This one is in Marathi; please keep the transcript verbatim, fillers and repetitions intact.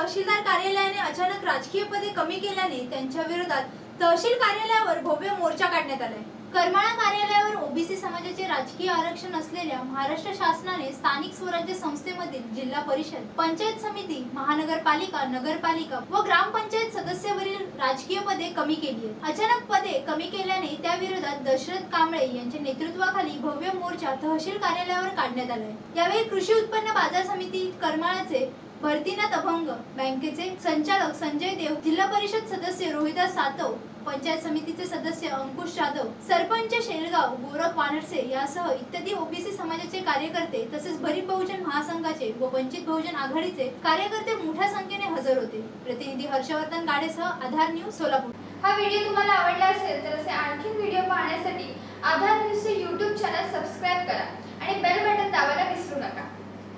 तहसीलदार कार्यालयाने अचानक राजकीय पदे कमी केल्याने त्यांच्या विरोधात तहसील कार्यालयावर भव्य मोर्चा काढण्यात आलाय। करमाळा कार्यालयावर ओबीसी समाजाचे राजकीय आरक्षण असलेल्या महाराष्ट्र शासनाने स्थानिक स्वराज्य संस्थेमधील जिल्हा परिषद, पंचायत समिती, महानगरपालिका, नगरपालिका व ग्रामपंचायत सदस्यावरील राजकीय पदे कमी केली आहेत। अचानक पदे कमी केल्याने त्या विरोधात दशरथ कांबळे यांच्या नेतृत्वाखाली भव्य मोर्चा तहसील कार्यालयावर काढण्यात आलाय। यावेळी कृषी उत्पन्न बाजार समिती करमाळाचे भरतीनाथ अभंग, बँकेचे संचालक संजय देव, जिल्हा परिषद सदस्य रोहिदास सातव, पंचायत समितीचे सदस्य अंकुश जाधव, सरपंच शेलगाव गोरख वानरसे यासह इत्यादी ओबीसी समाजाचे कार्यकर्ते तसेच भरीत बहुजन महासंघाचे व वंचित बहुजन आघाडीचे कार्यकर्ते मोठ्या संख्येने हजर होते। प्रतिनिधी हर्षवर्धन गाडेसह आधार न्यूज सोलापूर। हा व्हिडिओ तुम्हाला आवडला असेल तर असे आणखी व्हिडिओ पाहण्यासाठी आधार न्यूजचे यूट्यूब चॅनल सबस्क्राइब करा आणि बेल बटन दाबायला विसरू नका।